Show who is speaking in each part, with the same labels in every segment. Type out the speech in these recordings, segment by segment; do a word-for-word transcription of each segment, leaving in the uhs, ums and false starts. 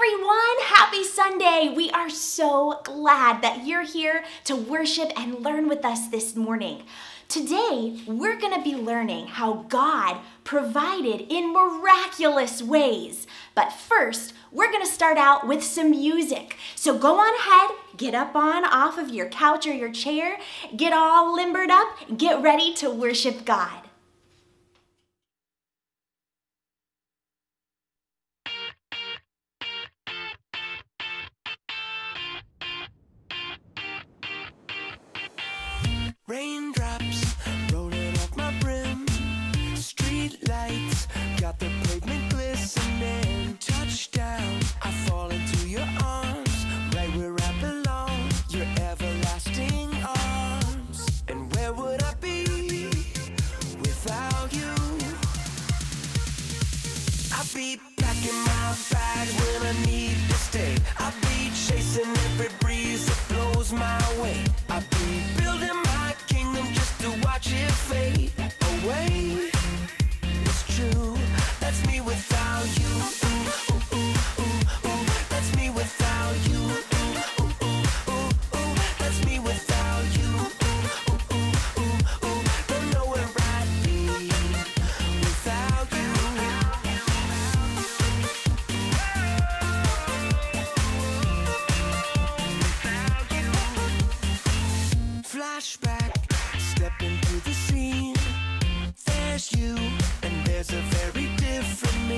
Speaker 1: everyone! Happy Sunday! We are so glad that you're here to worship and learn with us this morning. Today, we're going to be learning how God provided in miraculous ways. But first, we're going to start out with some music. So go on ahead, get up on off of your couch or your chair, get all limbered up, and get ready to worship God.
Speaker 2: Raindrops rolling off my brim. Street lights got the pavement glistening. Touchdown, I fall into your arms, right where I belong. Your everlasting arms. And where would I be without you? I'd be packing my bag when I need to stay. I'd be chasing every breeze that blows my way. I'd be building my kingdom just to watch it fade away. It's true, that's me without you. Ooh, ooh, ooh, ooh, ooh. That's me without you. Ooh, ooh, ooh, ooh, ooh. That's me without you. Ooh, ooh, ooh, ooh, ooh. Don't know where I'd be without you. Flashback, step into the scene. There's you, and there's a very different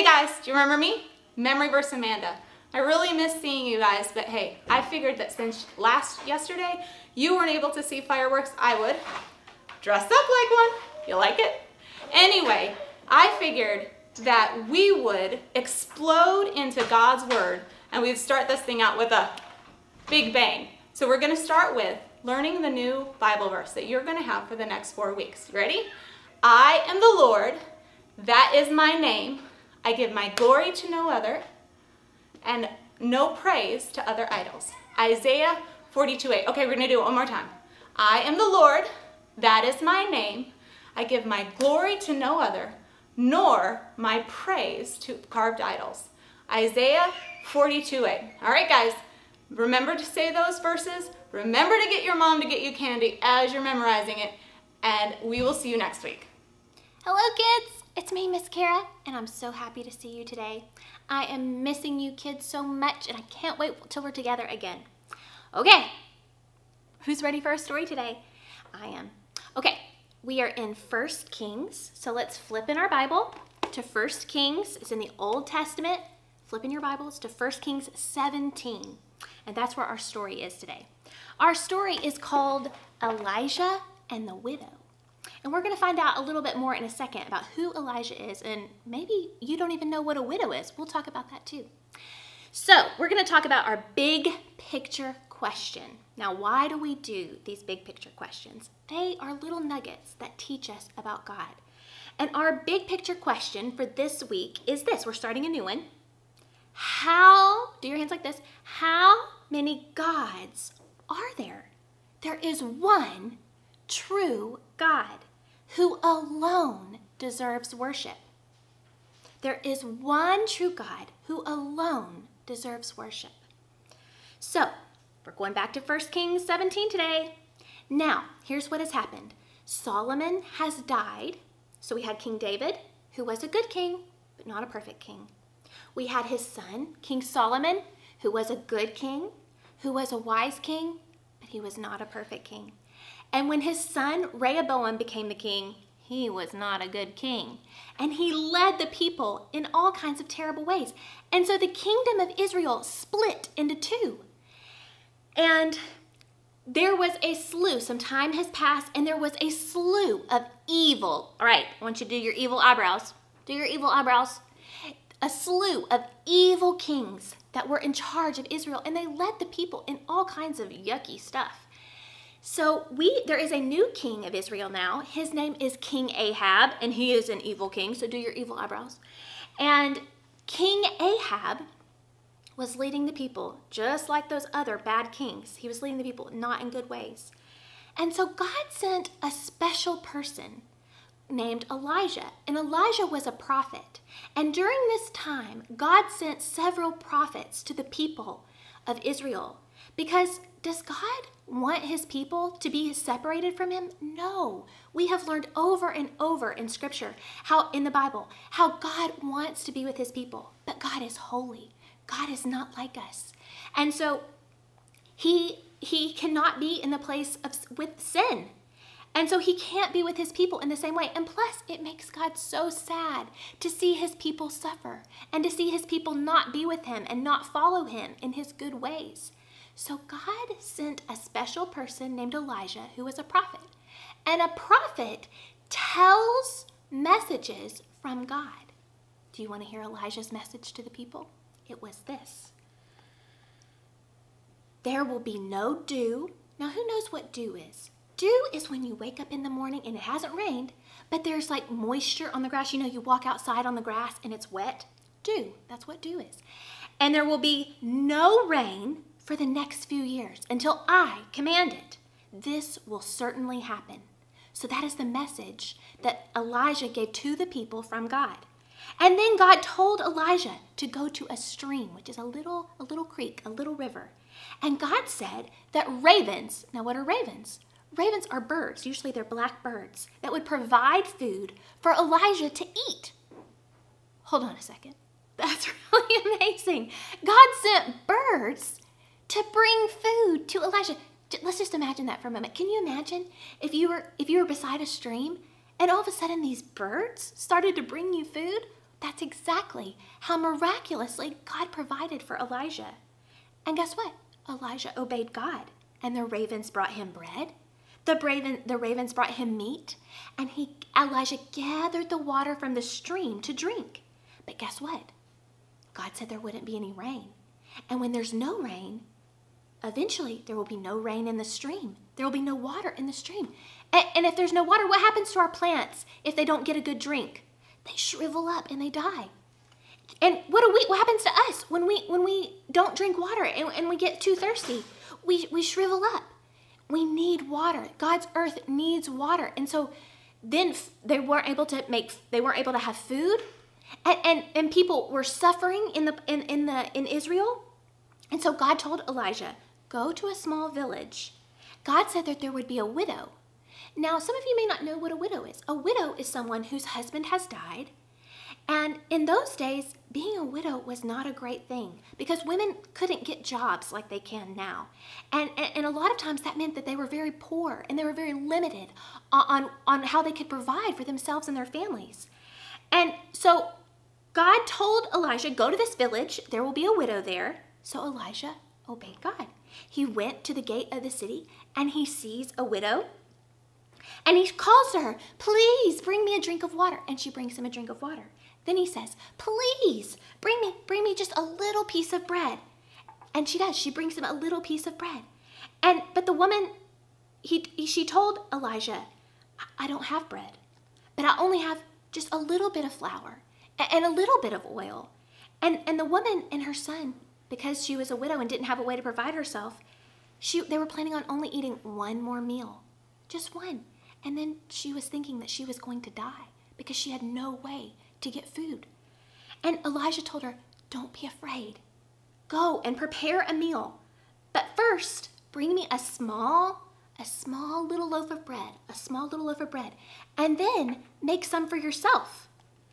Speaker 3: Hey guys, do you remember me? Memory Verse Amanda. I really miss seeing you guys, but hey, I figured that since last yesterday you weren't able to see fireworks, I would dress up like one. You like it? Anyway, I figured that we would explode into God's Word and we'd start this thing out with a big bang. So we're going to start with learning the new Bible verse that you're going to have for the next four weeks. You ready? I am the Lord, that is my name. I give my glory to no other, and no praise to other idols. Isaiah forty-two eight. Okay, we're going to do it one more time. I am the Lord, that is my name. I give my glory to no other, nor my praise to carved idols. Isaiah forty-two eight. All right, guys, remember to say those verses. Remember to get your mom to get you candy as you're memorizing it, and we will see you next week.
Speaker 1: Hello kids, it's me, Miss Kara, and I'm so happy to see you today. I am missing you kids so much, and I can't wait till we're together again. Okay, who's ready for a story today? I am. Okay, we are in First Kings, so let's flip in our Bible to First Kings. It's in the Old Testament. Flip in your Bibles to First Kings seventeen, and that's where our story is today. Our story is called Elijah and the Widow. And we're going to find out a little bit more in a second about who Elijah is, and maybe you don't even know what a widow is. We'll talk about that too. So we're going to talk about our big picture question. Now, why do we do these big picture questions? They are little nuggets that teach us about God. And our big picture question for this week is this. We're starting a new one. How, do your hands like this, how many gods are there? There is one true God who alone deserves worship. There is one true God who alone deserves worship. So, we're going back to First Kings seventeen today. Now, here's what has happened. Solomon has died. So we had King David, who was a good king, but not a perfect king. We had his son, King Solomon, who was a good king, who was a wise king, but he was not a perfect king. And when his son Rehoboam became the king, he was not a good king. And he led the people in all kinds of terrible ways. And so the kingdom of Israel split into two. And there was a slew, some time has passed, and there was a slew of evil. All right, I want you to do your evil eyebrows. Do your evil eyebrows. A slew of evil kings that were in charge of Israel, and they led the people in all kinds of yucky stuff. So we, there is a new king of Israel now. His name is King Ahab, and he is an evil king, so do your evil eyebrows. And King Ahab was leading the people just like those other bad kings. He was leading the people not in good ways. And so God sent a special person named Elijah, and Elijah was a prophet. And during this time, God sent several prophets to the people of Israel. Because does God want his people to be separated from him? No. We have learned over and over in Scripture, how in the Bible, how God wants to be with his people. But God is holy. God is not like us. And so he, he cannot be in the place of, with sin. And so he can't be with his people in the same way. And plus, it makes God so sad to see his people suffer and to see his people not be with him and not follow him in his good ways. So God sent a special person named Elijah who was a prophet. And a prophet tells messages from God. Do you want to hear Elijah's message to the people? It was this. There will be no dew. Now, who knows what dew is? Dew is when you wake up in the morning and it hasn't rained, but there's like moisture on the grass. You know, you walk outside on the grass and it's wet. Dew, that's what dew is. And there will be no rain for the next few years until I command it. This will certainly happen. So that is the message that Elijah gave to the people from God. And then God told Elijah to go to a stream, which is a little, a little creek, a little river. And God said that ravens, now what are ravens? Ravens are birds, usually they're black birds, that would provide food for Elijah to eat. Hold on a second. That's really amazing. God sent birds to bring food to Elijah. Let's just imagine that for a moment. Can you imagine if you were if you were beside a stream and all of a sudden these birds started to bring you food? That's exactly how miraculously God provided for Elijah. And guess what? Elijah obeyed God, and the ravens brought him bread. The, raven, the ravens brought him meat, and he, Elijah gathered the water from the stream to drink. But guess what? God said there wouldn't be any rain. And when there's no rain, eventually there will be no rain in the stream. There will be no water in the stream. And, and if there's no water, what happens to our plants if they don't get a good drink? They shrivel up and they die. And what do we? What happens to us when we when we don't drink water and, and we get too thirsty? We we shrivel up. We need water. God's earth needs water. And so then they weren't able to make, they weren't able to have food. And, and, and people were suffering in the in, in the in Israel. And so God told Elijah, go to a small village. God said that there would be a widow. Now, some of you may not know what a widow is. A widow is someone whose husband has died. And in those days, being a widow was not a great thing because women couldn't get jobs like they can now. And, and, and a lot of times that meant that they were very poor and they were very limited on, on how they could provide for themselves and their families. And so God told Elijah, go to this village. There will be a widow there. So Elijah obeyed God. He went to the gate of the city and he sees a widow. And he calls to her, please bring me a drink of water. And she brings him a drink of water. Then he says, please bring me, bring me just a little piece of bread. And she does. She brings him a little piece of bread. And but the woman, he, he she told Elijah, I don't have bread, but I only have just a little bit of flour and a little bit of oil. And and the woman and her son, because she was a widow and didn't have a way to provide herself, she they were planning on only eating one more meal, just one. And then she was thinking that she was going to die because she had no way to get food. And Elijah told her, don't be afraid. Go and prepare a meal. But first, bring me a small, a small little loaf of bread, a small little loaf of bread, and then make some for yourself.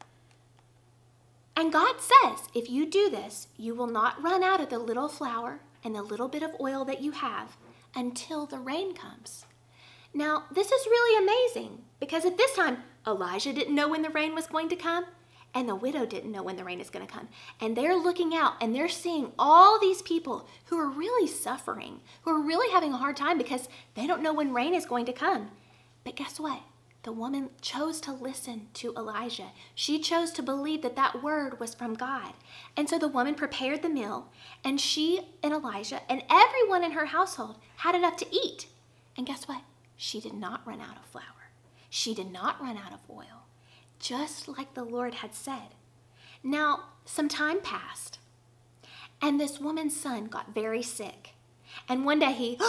Speaker 1: And God says, if you do this, you will not run out of the little flour and the little bit of oil that you have until the rain comes. Now, this is really amazing because at this time, Elijah didn't know when the rain was going to come and the widow didn't know when the rain is going to come. And they're looking out and they're seeing all these people who are really suffering, who are really having a hard time because they don't know when rain is going to come. But guess what? The woman chose to listen to Elijah. She chose to believe that that word was from God. And so the woman prepared the meal and she and Elijah and everyone in her household had enough to eat. And guess what? She did not run out of flour. She did not run out of oil, just like the Lord had said. Now, some time passed, and this woman's son got very sick. And one day he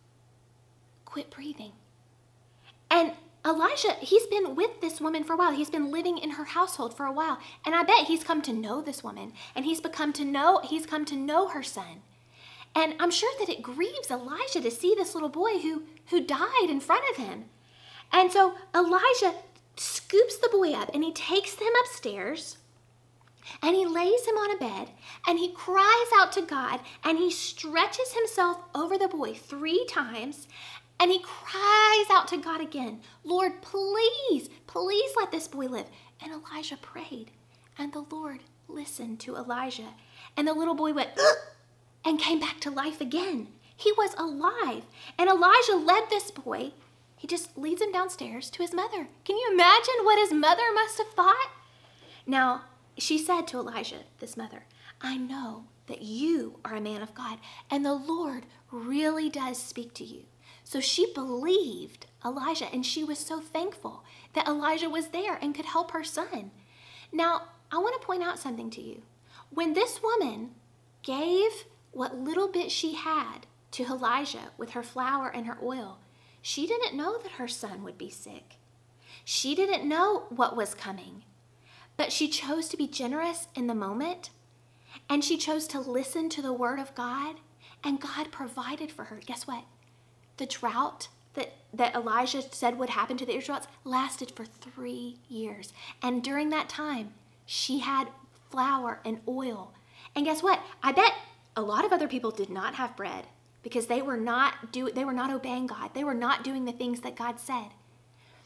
Speaker 1: quit breathing. And Elijah, he's been with this woman for a while. He's been living in her household for a while. And I bet he's come to know this woman, and he's become to know, he's come to know her son. And I'm sure that it grieves Elijah to see this little boy who, who died in front of him. And so Elijah scoops the boy up and he takes him upstairs and he lays him on a bed and he cries out to God and he stretches himself over the boy three times and he cries out to God again, Lord, please, please let this boy live. And Elijah prayed and the Lord listened to Elijah and the little boy went, ugh, and came back to life again. He was alive. And Elijah led this boy, he just leads him downstairs to his mother. Can you imagine what his mother must have thought? Now, she said to Elijah, this mother, I know that you are a man of God, and the Lord really does speak to you. So she believed Elijah, and she was so thankful that Elijah was there and could help her son. Now, I want to point out something to you. When this woman gave what little bit she had to Elijah with her flour and her oil, she didn't know that her son would be sick. She didn't know what was coming, but she chose to be generous in the moment, and she chose to listen to the word of God, and God provided for her. Guess what? The drought that, that Elijah said would happen to the Israelites lasted for three years. And during that time, she had flour and oil. And guess what? I bet a lot of other people did not have bread because they were not do they were not obeying God. They were not doing the things that God said.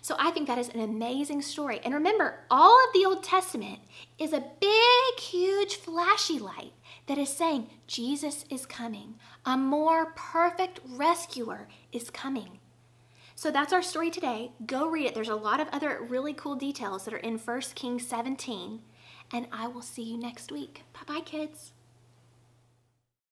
Speaker 1: So I think that is an amazing story. And remember, all of the Old Testament is a big, huge, flashy light that is saying Jesus is coming. A more perfect rescuer is coming. So that's our story today. Go read it. There's a lot of other really cool details that are in First Kings seventeen. And I will see you next week. Bye-bye, kids.